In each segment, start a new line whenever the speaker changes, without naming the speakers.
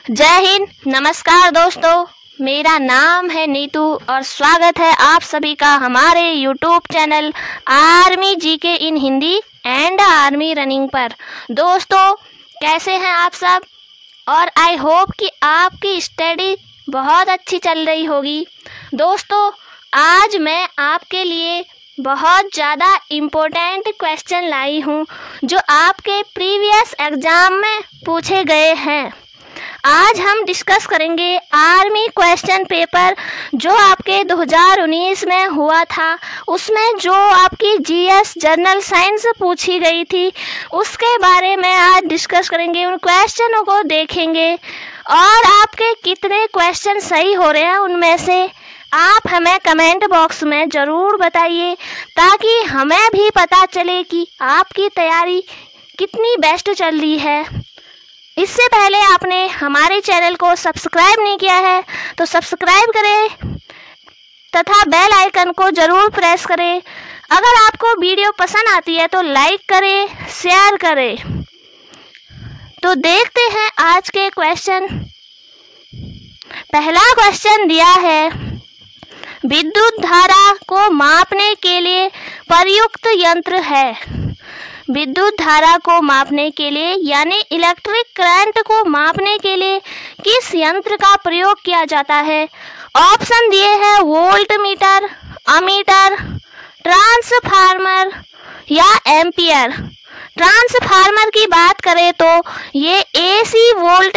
जय हिंद, नमस्कार दोस्तों। मेरा नाम है नीतू और स्वागत है आप सभी का हमारे YouTube channel army GK in Hindi and army running पर। दोस्तों, कैसे हैं आप सब? और आई होप कि आपकी स्टडी बहुत अच्छी चल रही होगी। दोस्तों, आज मैं आपके लिए बहुत ज़्यादा इम्पोर्टेंट क्वेश्चन लाई हूँ जो आपके प्रीवियस एग्ज़ाम में पूछे गए हैं। आज हम डिस्कस करेंगे आर्मी क्वेश्चन पेपर जो आपके 2019 में हुआ था। उसमें जो आपकी जीएस जनरल साइंस पूछी गई थी उसके बारे में आज डिस्कस करेंगे। उन क्वेश्चनों को देखेंगे और आपके कितने क्वेश्चन सही हो रहे हैं उनमें से आप हमें कमेंट बॉक्स में ज़रूर बताइए, ताकि हमें भी पता चले कि आपकी तैयारी कितनी बेस्ट चल रही है। इससे पहले आपने हमारे चैनल को सब्सक्राइब नहीं किया है तो सब्सक्राइब करें तथा बेल आइकन को ज़रूर प्रेस करें। अगर आपको वीडियो पसंद आती है तो लाइक करें, शेयर करें। तो देखते हैं आज के क्वेश्चन। पहला क्वेश्चन दिया है, विद्युत धारा को मापने के लिए प्रयुक्त यंत्र है। विद्युत धारा को मापने के लिए यानी इलेक्ट्रिक करंट को मापने के लिए किस यंत्र का प्रयोग किया जाता है? ऑप्शन दिए हैं वोल्ट मीटर, अमीटर, ट्रांसफार्मर या एम्पियर। ट्रांसफार्मर की बात करें तो ये एसी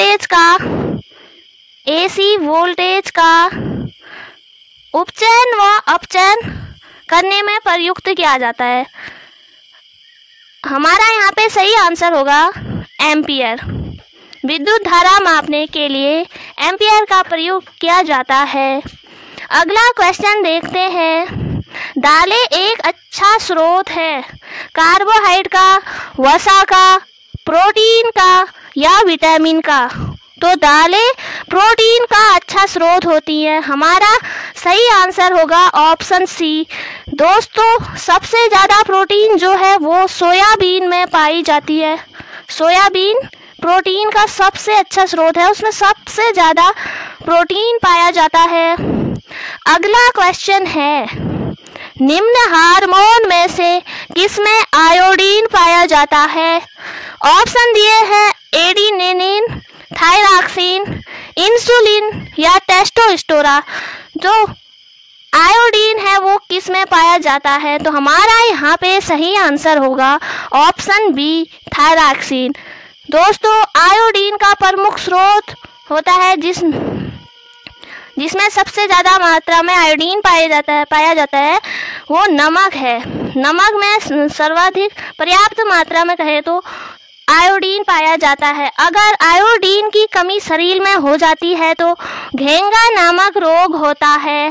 वोल्टेज का उपचयन व अपचयन करने में प्रयुक्त किया जाता है। हमारा यहाँ पे सही आंसर होगा एम्पियर। विद्युत धारा मापने के लिए एम्पियर का प्रयोग किया जाता है। अगला क्वेश्चन देखते हैं। दालें एक अच्छा स्रोत है कार्बोहाइड्रेट का, वसा का, प्रोटीन का या विटामिन का? तो दालें प्रोटीन का अच्छा स्रोत होती है। हमारा सही आंसर होगा ऑप्शन सी। दोस्तों, सबसे ज़्यादा प्रोटीन जो है वो सोयाबीन में पाई जाती है। सोयाबीन प्रोटीन का सबसे अच्छा स्रोत है, उसमें सबसे ज़्यादा प्रोटीन पाया जाता है। अगला क्वेश्चन है, निम्न हार्मोन में से किसमें आयोडीन पाया जाता है? ऑप्शन दिए हैं एडिनिन, थायरॉक्सिन, इंसुलिन या टेस्टोस्टेरोन। जो आयोडीन है वो किस में पाया जाता है? तो हमारा यहाँ पे सही आंसर होगा ऑप्शन बी, थायरॉक्सिन। दोस्तों, आयोडीन का प्रमुख स्रोत होता है जिसमें सबसे ज़्यादा मात्रा में आयोडीन पाया जाता है वो नमक है। नमक में सर्वाधिक पर्याप्त मात्रा में कहे तो आयोडीन पाया जाता है। अगर आयोडीन की कमी शरीर में हो जाती है तो घेंगा नामक रोग होता है।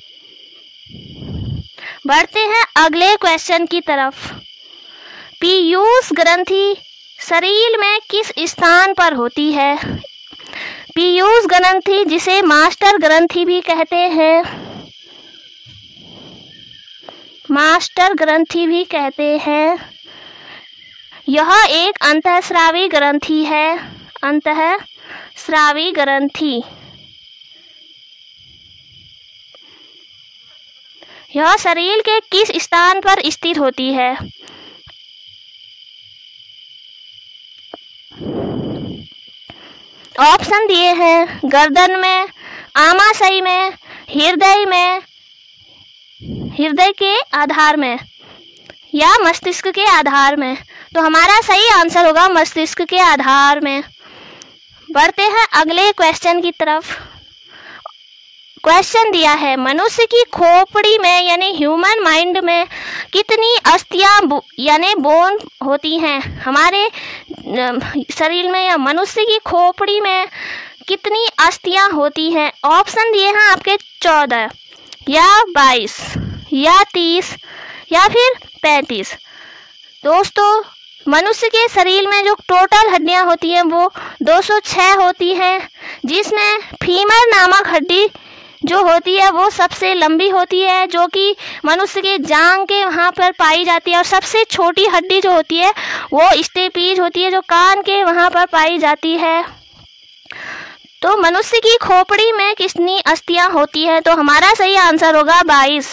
बढ़ते हैं अगले क्वेश्चन की तरफ। पीयूष ग्रंथि शरीर में किस स्थान पर होती है? पीयूष ग्रंथि, जिसे मास्टर ग्रंथि भी कहते हैं, मास्टर ग्रंथि भी कहते हैं। यह एक अंतःस्रावी ग्रंथि है। अंतःस्रावी ग्रंथि यह शरीर के किस स्थान पर स्थित होती है? ऑप्शन दिए हैं गर्दन में, आमाशय में, हृदय के आधार में या मस्तिष्क के आधार में। तो हमारा सही आंसर होगा मस्तिष्क के आधार में। बढ़ते हैं अगले क्वेश्चन की तरफ। क्वेश्चन दिया है, मनुष्य की खोपड़ी में यानी ह्यूमन माइंड में कितनी अस्थियां यानी बोन होती हैं? हमारे शरीर में या मनुष्य की खोपड़ी में कितनी अस्थियां होती हैं? ऑप्शन दिए हैं आपके 14 या 22 या 30 या फिर 35। दोस्तों, मनुष्य के शरीर में जो टोटल हड्डियां होती हैं वो 206 होती हैं, जिसमें फीमर नामक हड्डी जो होती है वो सबसे लंबी होती है, जो कि मनुष्य के जांघ के वहाँ पर पाई जाती है। और सबसे छोटी हड्डी जो होती है वो स्टेपीज होती है, जो कान के वहाँ पर पाई जाती है। तो मनुष्य की खोपड़ी में कितनी अस्थियां होती है? तो हमारा सही आंसर होगा 22।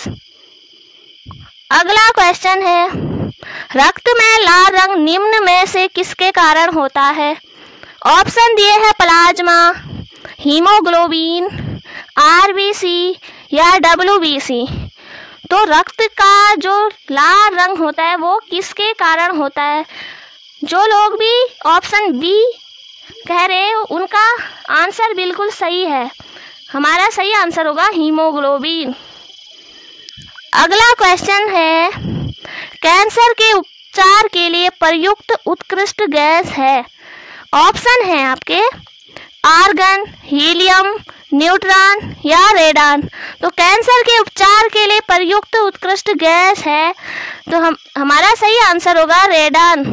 अगला क्वेश्चन है, रक्त में लाल रंग निम्न में से किसके कारण होता है? ऑप्शन दिए हैं प्लाज्मा, हीमोग्लोबिन, आरबीसी या डब्ल्यूबीसी। तो रक्त का जो लाल रंग होता है वो किसके कारण होता है? जो लोग भी ऑप्शन बी कह रहे हैं उनका आंसर बिल्कुल सही है। हमारा सही आंसर होगा हीमोग्लोबिन। अगला क्वेश्चन है, कैंसर के उपचार के लिए प्रयुक्त उत्कृष्ट गैस है? ऑप्शन है आपके आर्गन, हीलियम, न्यूट्रॉन या रेडान। तो कैंसर के उपचार के लिए प्रयुक्त उत्कृष्ट गैस है, तो हमारा सही आंसर होगा रेडान।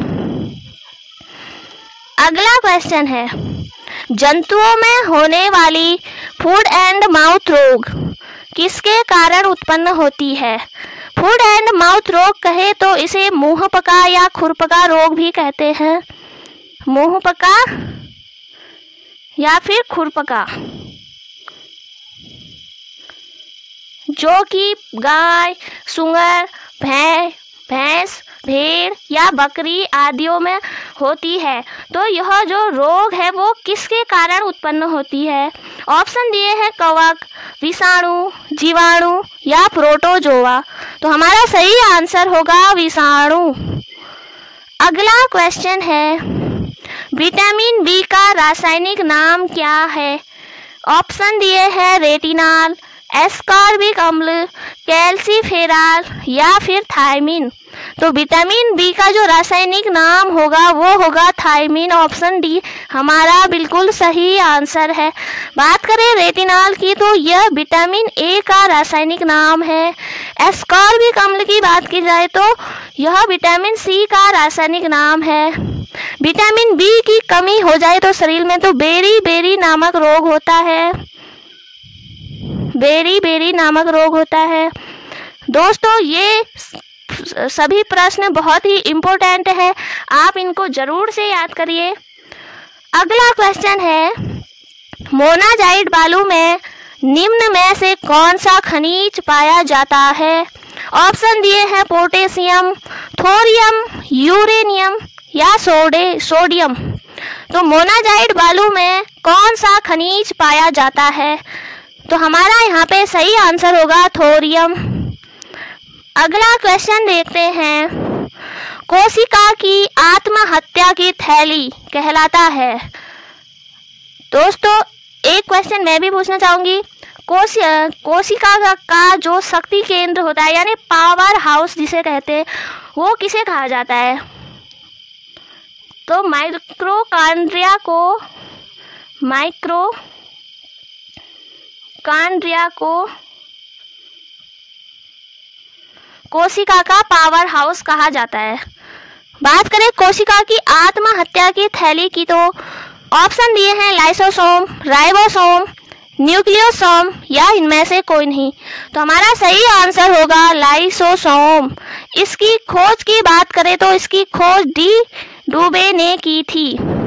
अगला क्वेश्चन है, जंतुओं में होने वाली फूड एंड माउथ रोग किसके कारण उत्पन्न होती है? फूड एंड माउथ रोग कहे तो इसे मुंह पका या खुरपका रोग भी कहते हैं। मुंह पका या फिर खुरपका, जो कि गाय, सूअर, भैंस, भेड़ या बकरी आदियों में होती है। तो यह जो रोग है वो किसके कारण उत्पन्न होती है? ऑप्शन दिए हैं कवक, विषाणु, जीवाणु या प्रोटोजोआ। तो हमारा सही आंसर होगा विषाणु। अगला क्वेश्चन है, विटामिन बी का रासायनिक नाम क्या है? ऑप्शन दिए हैं रेटिनॉल, एस्कॉर्बिक अम्ल, कैल्सीफेरॉल या फिर थायमिन। तो विटामिन बी का जो रासायनिक नाम होगा वो होगा थायमिन। ऑप्शन डी हमारा बिल्कुल सही आंसर है। बात करें रेटिनॉल की तो यह विटामिन ए का रासायनिक नाम है। एस्कॉर्बिक अम्ल की बात की जाए तो यह विटामिन सी का रासायनिक नाम है। विटामिन बी की कमी हो जाए तो शरीर में तो बेरी नामक रोग होता है। बेरी नामक रोग होता है। दोस्तों ये सभी प्रश्न बहुत ही इम्पोर्टेंट है, आप इनको जरूर से याद करिए। अगला क्वेश्चन है, मोनाजाइट बालू में निम्न में से कौन सा खनिज पाया जाता है? ऑप्शन दिए हैं पोटेशियम, थोरियम, यूरेनियम या सोडियम। तो मोनाजाइट बालू में कौन सा खनिज पाया जाता है? तो हमारा यहाँ पे सही आंसर होगा थोरियम। अगला क्वेश्चन देखते हैं, कोशिका की आत्महत्या की थैली कहलाता है। दोस्तों एक क्वेश्चन मैं भी पूछना चाहूँगी, कोशिका का जो शक्ति केंद्र होता है यानी पावर हाउस जिसे कहते हैं वो किसे कहा जाता है? तो माइटोकॉन्ड्रिया को कोशिका का पावर हाउस कहा जाता है। बात करें कोशिका की आत्महत्या की थैली की तो ऑप्शन दिए हैं लाइसोसोम, राइबोसोम, न्यूक्लियोसोम या इनमें से कोई नहीं। तो हमारा सही आंसर होगा लाइसोसोम। इसकी खोज की बात करें तो इसकी खोज डी डूबे ने की थी।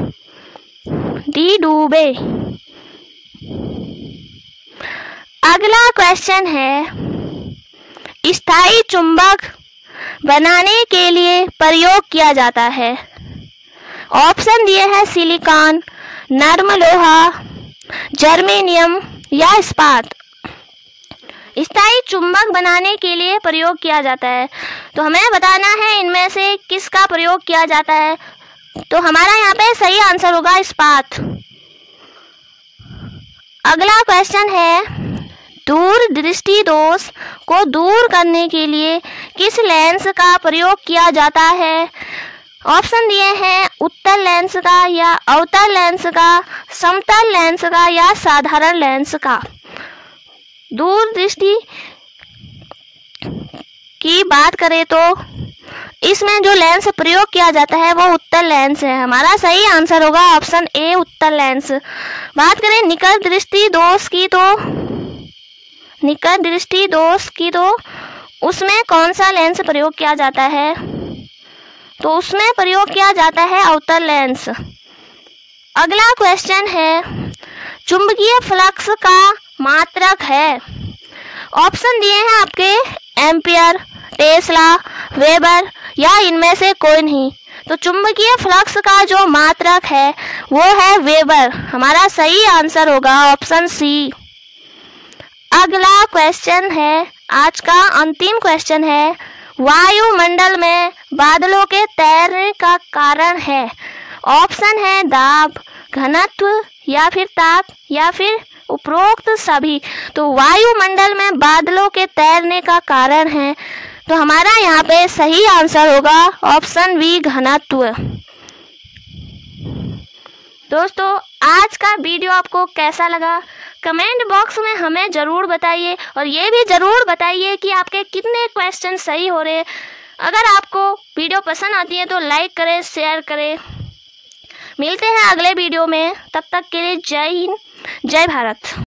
डी डूबे। अगला क्वेश्चन है, स्थायी चुंबक बनाने के लिए प्रयोग किया जाता है। ऑप्शन दिए हैं सिलिकॉन, नर्म लोहा, जर्मेनियम या इस्पात। स्थायी चुंबक बनाने के लिए प्रयोग किया जाता है, तो हमें बताना है इनमें से किसका प्रयोग किया जाता है। तो हमारा यहाँ पे सही आंसर होगा इस्पात। अगला क्वेश्चन है, दूर दृष्टि दोष को दूर करने के लिए किस लेंस का प्रयोग किया जाता है? ऑप्शन दिए हैं उत्तल लेंस का या अवतल लेंस का, समतल लेंस का या साधारण लेंस का। दूर दृष्टि की बात करें तो इसमें जो लेंस प्रयोग किया जाता है वो उत्तल लेंस है। हमारा सही आंसर होगा ऑप्शन ए उत्तल लेंस। बात करें निकट दृष्टि दोष की तो उसमें कौन सा लेंस प्रयोग किया जाता है? तो उसमें प्रयोग किया जाता है अवतल लेंस। अगला क्वेश्चन है, चुंबकीय फ्लक्स का मात्रक है? ऑप्शन दिए हैं आपके एम्पियर, टेस्ला, वेबर या इनमें से कोई नहीं। तो चुंबकीय फ्लक्स का जो मात्रक है वो है वेबर। हमारा सही आंसर होगा ऑप्शन सी। अगला क्वेश्चन है, आज का अंतिम क्वेश्चन है, वायुमंडल में बादलों के तैरने का कारण है? ऑप्शन है दाब, घनत्व या फिर ताप या फिर उपरोक्त सभी। तो वायुमंडल में बादलों के तैरने का कारण है, तो हमारा यहाँ पे सही आंसर होगा ऑप्शन बी, घनत्व। दोस्तों, आज का वीडियो आपको कैसा लगा कमेंट बॉक्स में हमें ज़रूर बताइए, और ये भी ज़रूर बताइए कि आपके कितने क्वेश्चन सही हो रहे हैं। अगर आपको वीडियो पसंद आती है तो लाइक करें, शेयर करें। मिलते हैं अगले वीडियो में, तब तक के लिए जय हिंद, जय भारत।